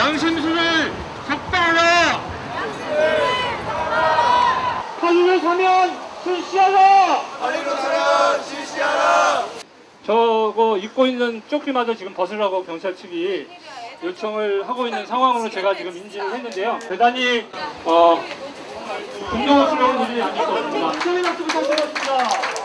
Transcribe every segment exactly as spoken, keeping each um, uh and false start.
양심수를 석방하라! 파리로 사면 실시하라! 파리로 사면 실시하라! 저거 입고 있는 조끼마저 지금 벗으라고 경찰 측이 요청을 하고 있는 상황으로 제가 지금 인지를 했는데요. 대단히 어, 공정스러운 일이 아닐 것 같습니다. 시청의 박수 부탁드리겠습니다.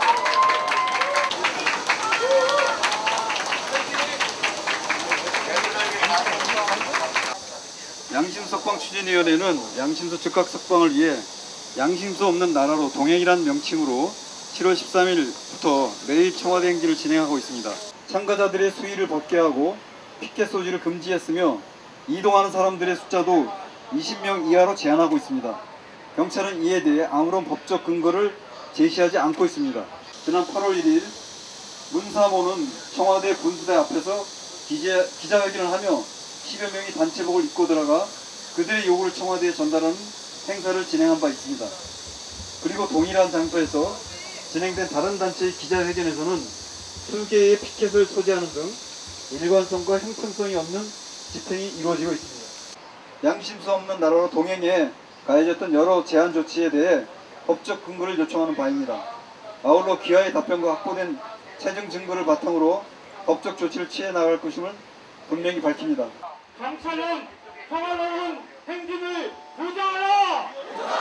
양심석방 추진위원회는 양심수 즉각 석방을 위해 양심수 없는 나라로 동행이란 명칭으로 칠월 십삼일부터 매일 청와대 행진을 진행하고 있습니다. 참가자들의 수위를 벗게 하고 피켓 소지를 금지했으며 이동하는 사람들의 숫자도 이십 명 이하로 제한하고 있습니다. 경찰은 이에 대해 아무런 법적 근거를 제시하지 않고 있습니다. 지난 팔월 일일 문사모는 청와대 분수대 앞에서 기자, 기자회견을 하며 십여 명이 단체복을 입고 들어가 그들의 요구를 청와대에 전달하는 행사를 진행한 바 있습니다. 그리고 동일한 장소에서 진행된 다른 단체의 기자회견에서는 수개의 피켓을 소지하는 등 일관성과 형평성이 없는 집행이 이루어지고 있습니다. 양심수 없는 나라로 동행해 가해졌던 여러 제한 조치에 대해 법적 근거를 요청하는 바입니다. 아울러 기하의 답변과 확보된 체증 증거를 바탕으로 법적 조치를 취해 나갈 것임을 분명히 밝힙니다. 경찰은 평화로운 행진을 보장하라!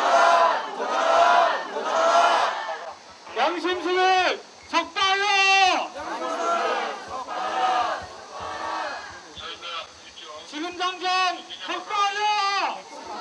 양심수를 석방하라! 지금 당장 석방하라!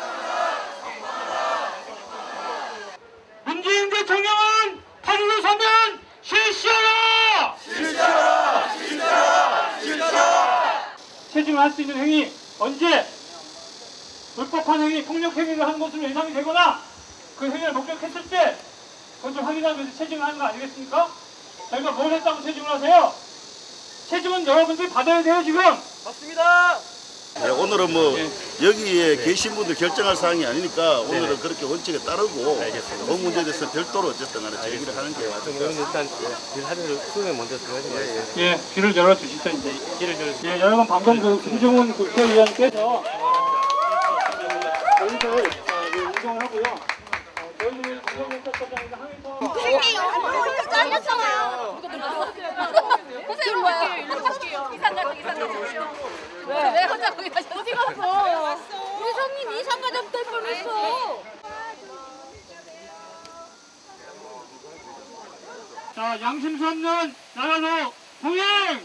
문재인 대통령은 파리로 사면 실시하라! 실시하라! 실시하라! 실시하라! 체증을 할 수 있는 행위 언제 불법한 행위, 폭력 행위를 한 것으로 예상이 되거나 그 행위를 목격했을 때 그것을 확인하기 위해서 체증을 하는 거 아니겠습니까? 저희가 뭘 했다고 체증을 하세요? 체증은 여러분들이 받아야 돼요 지금. 맞습니다. 네, 오늘은 뭐 네. 여기에 네. 계신 분들 결정할 사항이 아니니까 오늘은 네네. 그렇게 원칙에 따르고 그 문제에 대해서 별도로 어쨌든 간에 제기를 하는 게 맞습니다. 그럼 일단 길 하루를 수에 먼저 들어가야 되겠어요. 예, 길을 열어주시죠 이제. 길을 열어주시죠. 예, 여러분 방금 그 김종훈 국회의원께서 저희들 이동을 하고요. 저희는 국정원사장이나 항해서 선생님, 잘렸잖아요. 선생님 뭐야? 일로 갈게요. 이상 가자, 이상 가자. 왜? 왜 혼자 거기 가셨어? 어디 갔어? 우리 성님 이상 가자 될 뻔했어. 자, 양심수 없는 나라로 동행!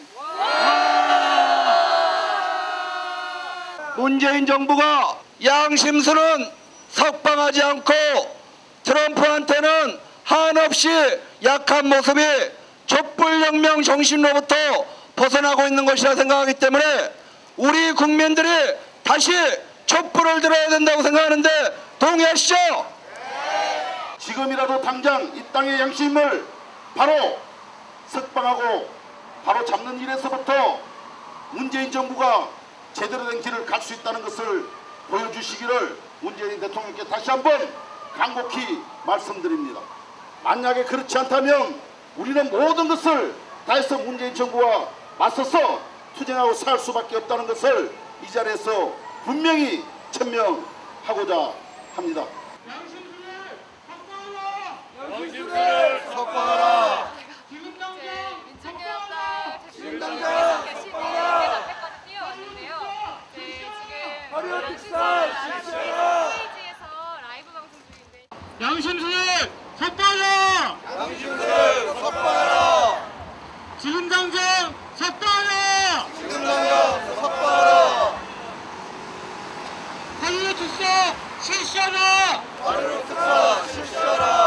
문재인 정부가 양심수는 석방하지 않고 트럼프한테는 한없이 약한 모습이 촛불혁명 정신으로부터 벗어나고 있는 것이라 생각하기 때문에 우리 국민들이 다시 촛불을 들어야 된다고 생각하는데 동의하시죠? 지금이라도 당장 이 땅의 양심을 바로 석방하고 바로 잡는 일에서부터 문재인 정부가 제대로 된 길을 갈 수 있다는 것을 보여주시기를 문재인 대통령께 다시 한번 간곡히 말씀드립니다. 만약에 그렇지 않다면 우리는 모든 것을 다해서 문재인 정부와 맞서서 투쟁하고 살 수밖에 없다는 것을 이 자리에서 분명히 천명하고자 합니다. 양심수를 석방하라! 양심수를 석방하라! 지금 당장 민청년단 지금 당장 석방하라! 화려한 특사 실시하라! 페이지에서 라이브 방송 중인데 양심수를 석방하라! 양심수를 석방하라! 지금 당장 석방하라! 지금 당장 석방하라! 파리로 특사 실시하라! 화려한 특사 실시하라!